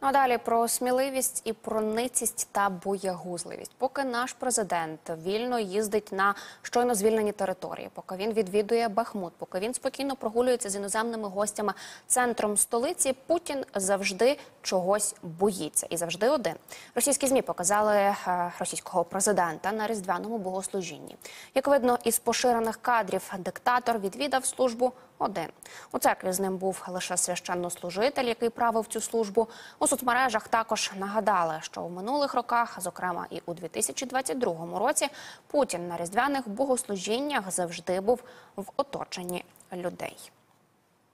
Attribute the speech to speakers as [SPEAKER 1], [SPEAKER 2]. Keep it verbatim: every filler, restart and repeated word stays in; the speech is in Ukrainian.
[SPEAKER 1] Ну а далі про сміливість і проницість та боягузливість. Поки наш президент вільно їздить на щойно звільнені території, поки він відвідує Бахмут, поки він спокійно прогулюється з іноземними гостями центром столиці, Путін завжди чогось боїться. І завжди один. Російські ЗМІ показали е, російського президента на різдвяному богослужінні. Як видно із поширених кадрів, диктатор відвідав службу один. У церкві з ним був лише священнослужитель, який правив цю службу. У соцмережах також нагадали, що в минулих роках, зокрема і у дві тисячі двадцять другому році, Путін на різдвяних богослужіннях завжди був в оточенні людей.